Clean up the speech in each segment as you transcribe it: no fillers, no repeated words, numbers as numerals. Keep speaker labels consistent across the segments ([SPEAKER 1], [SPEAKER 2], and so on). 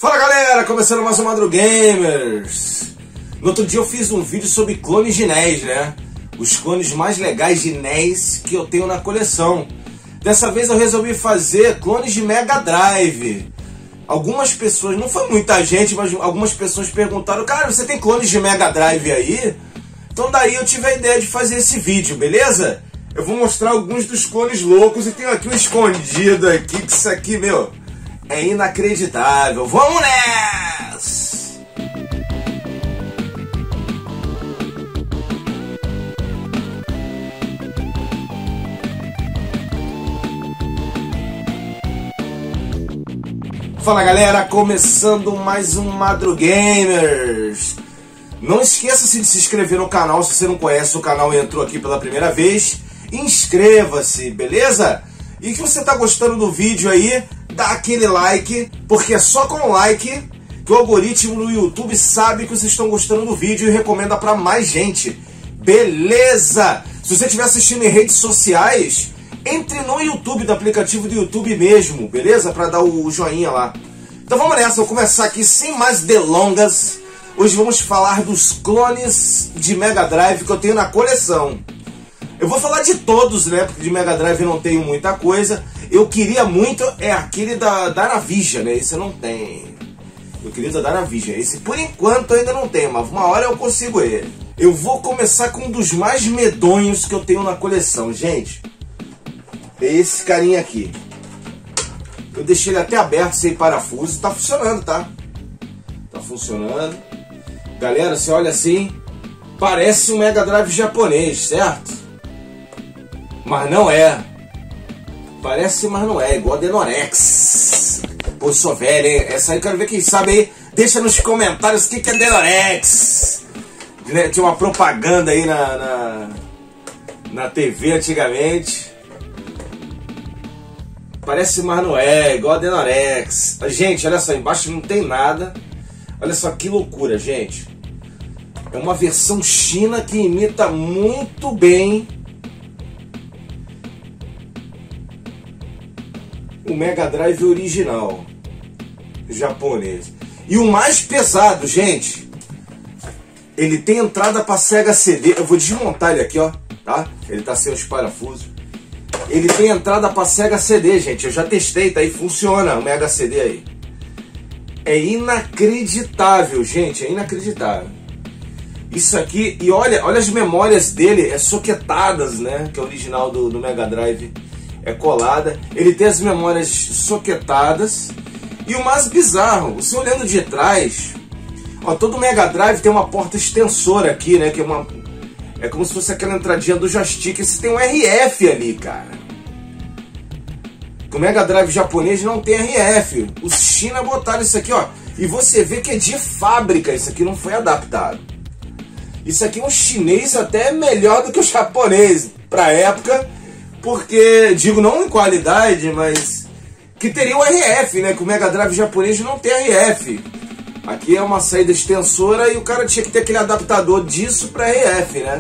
[SPEAKER 1] Fala galera, começando mais um Madrugamers. No outro dia eu fiz um vídeo sobre clones de NES, né? Os clones mais legais de NES que eu tenho na coleção. Dessa vez eu resolvi fazer clones de Mega Drive. Algumas pessoas, não foi muita gente, mas algumas pessoas perguntaram: cara, você tem clones de Mega Drive aí? Então daí eu tive a ideia de fazer esse vídeo, beleza? Eu vou mostrar alguns dos clones loucos e tenho aqui um escondido aqui, que isso aqui, meu, é inacreditável. Vamos nessa! Fala galera, começando mais um Madrugamers. Não esqueça-se de se inscrever no canal se você não conhece o canal e entrou aqui pela primeira vez. Inscreva-se, beleza? E se você tá gostando do vídeo aí, dá aquele like, porque é só com o like que o algoritmo do YouTube sabe que vocês estão gostando do vídeo e recomenda para mais gente. Beleza? Se você estiver assistindo em redes sociais, entre no YouTube, do aplicativo do YouTube mesmo, beleza? Para dar o joinha lá. Então vamos nessa, vou começar aqui sem mais delongas. Hoje vamos falar dos clones de Mega Drive que eu tenho na coleção. Eu vou falar de todos, né? Porque de Mega Drive eu não tenho muita coisa. Eu queria muito, é aquele da Dynavision, né? Esse eu não tenho. Eu queria da Dynavision. Esse por enquanto eu ainda não tenho, mas uma hora eu consigo ele. Eu vou começar com um dos mais medonhos que eu tenho na coleção, gente. É esse carinha aqui. Eu deixei ele até aberto, sem parafuso. Tá funcionando, tá? Tá funcionando. Galera, você olha assim, parece um Mega Drive japonês, certo? Mas não é. Parece, mas não é. Igual a Denorex. Pô, sou velho, hein? Essa aí eu quero ver quem sabe aí. Deixa nos comentários o que é Denorex. Tinha uma propaganda aí na TV antigamente. Parece, mas não é. Igual a Denorex. Gente, olha só, embaixo não tem nada. Olha só que loucura, gente. É uma versão china que imita muito bem o Mega Drive original japonês. E o mais pesado, gente, ele tem entrada para Sega CD. Eu vou desmontar ele aqui, ó, tá? Ele tá sem os parafusos. Ele tem entrada para Sega CD, gente. Eu já testei, tá aí, funciona o Mega CD aí. É inacreditável, gente, é inacreditável. Isso aqui, e olha as memórias dele, é soquetadas, né? Que é o original do Mega Drive, é colada. Ele tem as memórias soquetadas. E o mais bizarro, você olhando de trás, ó, todo Mega Drive tem uma porta extensora aqui, né? Que é como se fosse aquela entradinha do joystick. Esse tem um RF ali, cara. O Mega Drive japonês não tem RF. Os China botaram isso aqui, ó. E você vê que é de fábrica. Isso aqui não foi adaptado. Isso aqui é um chinês até melhor do que o japonês pra época. Porque, digo, não em qualidade, mas que teria o RF, né? Que o Mega Drive japonês não tem RF. Aqui é uma saída extensora e o cara tinha que ter aquele adaptador disso pra RF, né?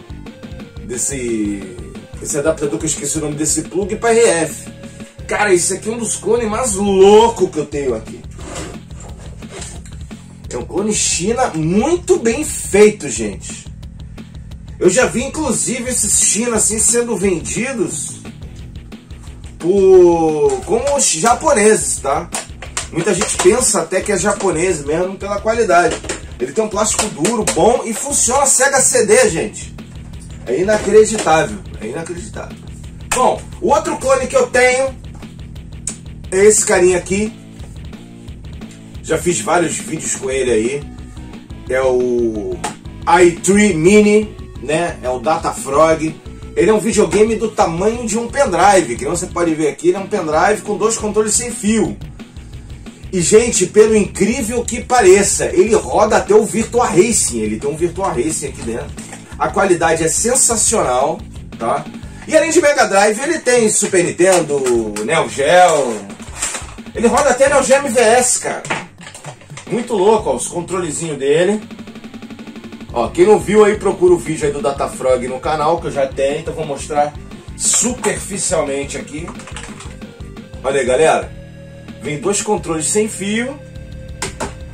[SPEAKER 1] Esse adaptador que eu esqueci o nome desse plug pra RF. Cara, esse aqui é um dos clones mais loucos que eu tenho aqui. É um clone China muito bem feito, gente. Eu já vi, inclusive, esses China assim sendo vendidos como os japoneses, tá? Muita gente pensa até que é japonês mesmo pela qualidade. Ele tem um plástico duro, bom e funciona Sega CD, gente. É inacreditável, é inacreditável. Bom, o outro clone que eu tenho é esse carinha aqui. Já fiz vários vídeos com ele aí. É o i3 Mini, né? É o Data Frog. Ele é um videogame do tamanho de um pendrive. Que você pode ver aqui, ele é um pendrive com 2 controles sem fio. E, gente, pelo incrível que pareça, ele roda até o Virtua Racing. Ele tem um Virtua Racing aqui dentro. A qualidade é sensacional, tá? E além de Mega Drive, ele tem Super Nintendo, Neo Geo. Ele roda até Neo Geo MVS, cara. Muito louco, ó, os controlezinhos dele. Ó, quem não viu aí, procura o vídeo aí do Data Frog no canal, que eu já tenho. Então vou mostrar superficialmente aqui. Olha aí, galera. Vem 2 controles sem fio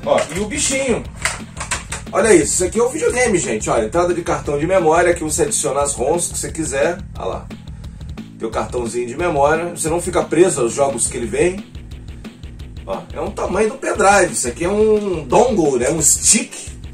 [SPEAKER 1] Ó, e o bichinho. Olha isso aqui é um videogame, gente. Olha, entrada de cartão de memória, que você adiciona as ROMs que você quiser. Olha lá. Tem o cartãozinho de memória. Você não fica preso aos jogos que ele vem. Ó, é um tamanho do pendrive. Isso aqui é um dongle, né? Um stick.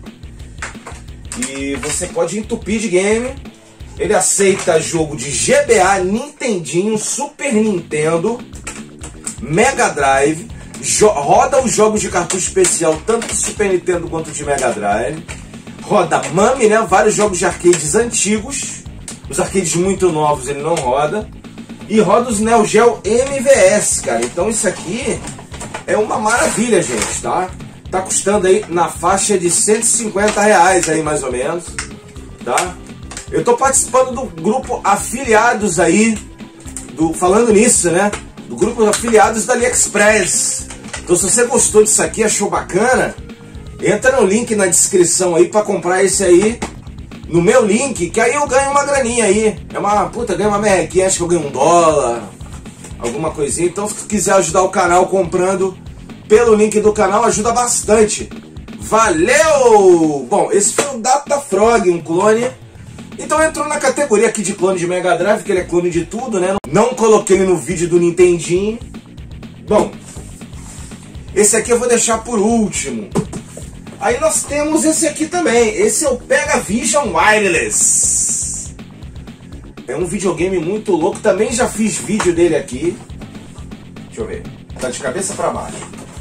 [SPEAKER 1] E você pode entupir de game. Ele aceita jogo de GBA, Nintendinho, Super Nintendo, Mega Drive. Roda os jogos de cartucho especial, tanto de Super Nintendo quanto de Mega Drive. Roda MAME, né? Vários jogos de arcades antigos. Os arcades muito novos ele não roda. E roda os Neo Geo MVS, cara. Então isso aqui é uma maravilha, gente, tá? Tá custando aí na faixa de R$150 aí, mais ou menos, tá? Eu tô participando do grupo afiliados aí, falando nisso, né? Do grupo afiliados da AliExpress. Então se você gostou disso aqui, achou bacana, entra no link na descrição aí pra comprar esse aí, no meu link, que aí eu ganho uma graninha aí. É uma, puta, ganho uma merrequinha, acho que eu ganho $1, alguma coisinha. Então se quiser ajudar o canal comprando pelo link do canal, ajuda bastante. Valeu! Bom, esse foi o Datafrog, um clone. Então entrou na categoria aqui de clone de Mega Drive, que ele é clone de tudo, né? Não coloquei ele no vídeo do Nintendinho. Bom, esse aqui eu vou deixar por último. Aí nós temos esse aqui também. Esse é o Pegavision Wireless. É um videogame muito louco. Também já fiz vídeo dele aqui. Deixa eu ver. Tá de cabeça pra baixo.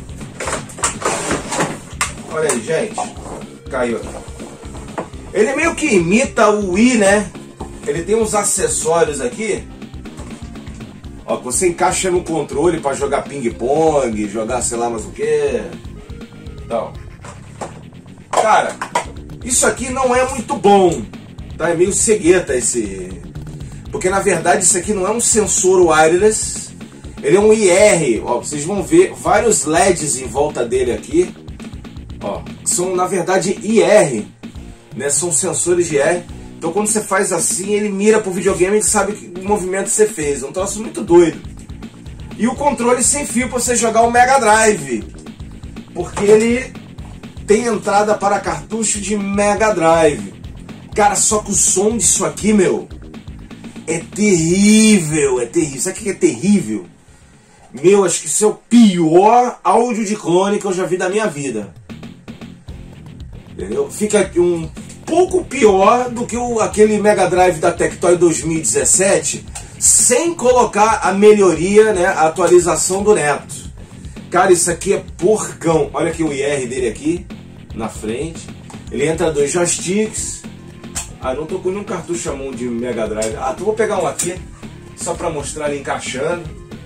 [SPEAKER 1] Olha aí, gente. Caiu aqui. Ele meio que imita o Wii, né? Ele tem uns acessórios aqui. Ó, que você encaixa no controle pra jogar ping-pong, jogar sei lá mais o que. Então, cara, isso aqui não é muito bom, tá? É meio cegueta esse... Porque na verdade isso aqui não é um sensor wireless. Ele é um IR, ó. Vocês vão ver vários LEDs em volta dele aqui. Ó, que são na verdade IR, né? São sensores de IR. Então quando você faz assim, ele mira pro videogame e sabe o movimento que você fez. É um troço muito doido. E o controle sem fio para você jogar o Mega Drive, porque ele tem entrada para cartucho de Mega Drive. Cara, só que o som disso aqui, meu, é terrível, é terrível. Sabe o que é terrível? Meu, acho que isso é o pior áudio de clone que eu já vi da minha vida. Entendeu? Fica um pouco pior do que aquele Mega Drive da Tectoy 2017, sem colocar a melhoria, né, a atualização do Neto. Cara, isso aqui é porcão. Olha aqui o IR dele aqui, na frente. Ele entra 2 joysticks. Ah, não tô com nenhum cartucho à mão de Mega Drive. Ah, então vou pegar um aqui, só pra mostrar ele encaixando.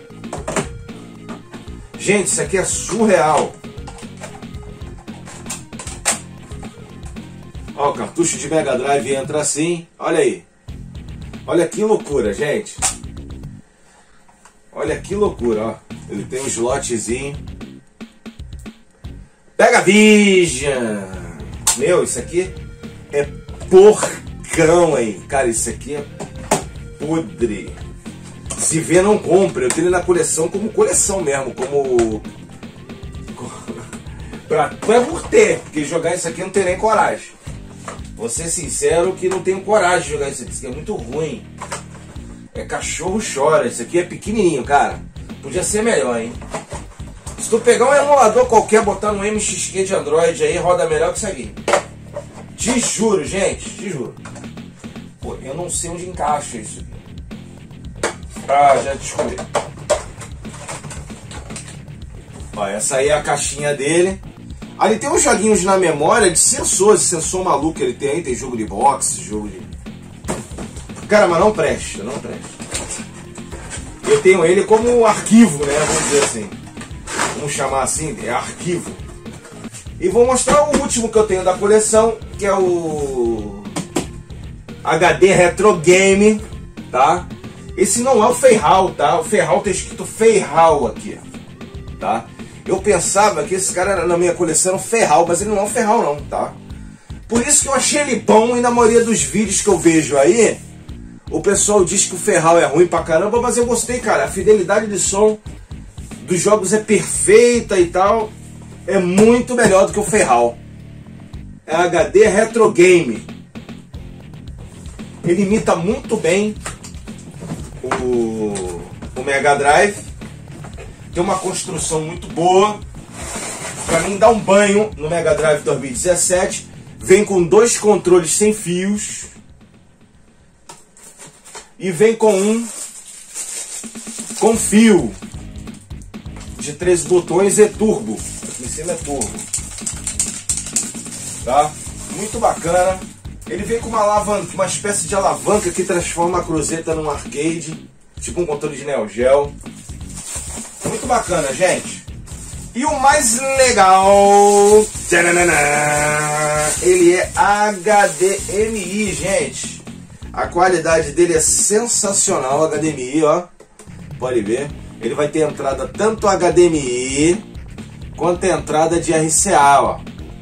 [SPEAKER 1] Gente, isso aqui é surreal. Ó, o cartucho de Mega Drive entra assim. Olha aí. Olha que loucura, gente. Olha que loucura, ó. Ele tem um slotzinho. Pegavision. Meu, isso aqui é porcão, hein. Cara, isso aqui é podre. Se vê, não compra. Eu tenho ele na coleção como coleção mesmo. Como... pra por ter. Porque jogar isso aqui eu não tenho nem coragem. Vou ser sincero que não tenho coragem de jogar isso aqui. Isso aqui é muito ruim. É cachorro chora. Isso aqui é pequenininho, cara. Podia ser melhor, hein. Se tu pegar um emulador qualquer, botar no MXQ de Android aí, roda melhor que isso aqui. Te juro, gente. Te juro. Pô, eu não sei onde encaixa isso aqui. Ah, já descobri. Ó, essa aí é a caixinha dele. Ali tem uns joguinhos na memória de sensores, sensor maluco que ele tem aí, tem jogo de boxe, jogo de... Cara, mas não presta, não presta. Eu tenho ele como arquivo, né, vamos dizer assim. Vamos chamar assim, é arquivo. E vou mostrar o último que eu tenho da coleção, que é o HD Retro Game, tá? Esse não é o Feihao, tá? O Feihao tem escrito Feihao aqui, tá? Eu pensava que esse cara era, na minha coleção era um Feihao, mas ele não é um Feihao não, tá? Por isso que eu achei ele bom, e na maioria dos vídeos que eu vejo aí, o pessoal diz que o Feihao é ruim pra caramba, mas eu gostei, cara. A fidelidade de som dos jogos é perfeita e tal. é muito melhor do que o Ferral. É HD Retro Game. Ele imita muito bem o Mega Drive. Tem uma construção muito boa. Pra mim dar um banho no Mega Drive 2017. Vem com 2 controles sem fios. E vem com um com fio de 13 botões e turbo. Aqui em cima é turbo. Tá? Muito bacana. Ele vem com uma alavanca, uma espécie de alavanca que transforma a cruzeta num arcade, tipo um controle de Neo Geo. Muito bacana, gente. E o mais legal, ele é HDMI, gente. A qualidade dele é sensacional, HDMI, ó. Pode ver. Ele vai ter entrada tanto HDMI quanto a entrada de RCA, ó.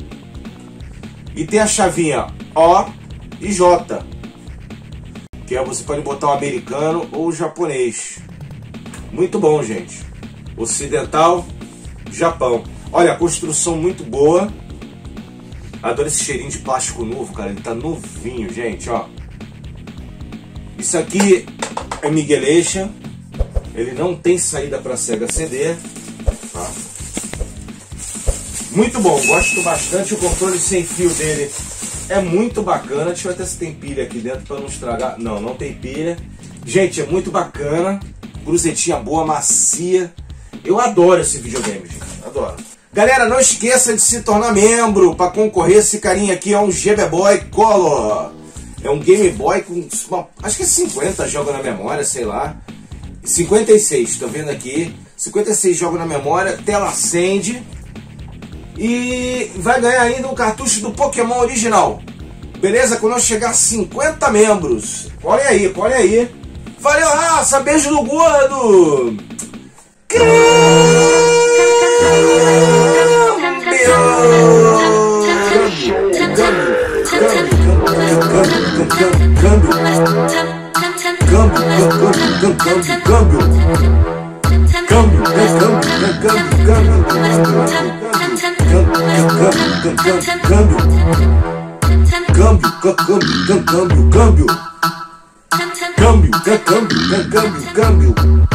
[SPEAKER 1] E tem a chavinha O e J, que é, você pode botar o americano ou o japonês. Muito bom, gente. Ocidental, Japão. Olha, a construção muito boa. Adoro esse cheirinho de plástico novo, cara. Ele tá novinho, gente, ó. Isso aqui é Migueleixa. Ele não tem saída para Sega CD. Tá? Muito bom, gosto bastante. O controle sem fio dele é muito bacana. Deixa eu ver até se tem pilha aqui dentro para não estragar. Não, não tem pilha. Gente, é muito bacana. Cruzetinha boa, macia. Eu adoro esse videogame, gente. Adoro. Galera, não esqueça de se tornar membro para concorrer. Esse carinha aqui é um GB Boy Color. É um Game Boy com, acho que é 50 jogos na memória, sei lá. 56, tô vendo aqui. 56 jogos na memória, tela acende. E vai ganhar ainda um cartucho do Pokémon original. Beleza? Quando eu chegar a 50 membros. Olha aí, olha aí. Valeu, raça! Beijo no gordo! Câmbio.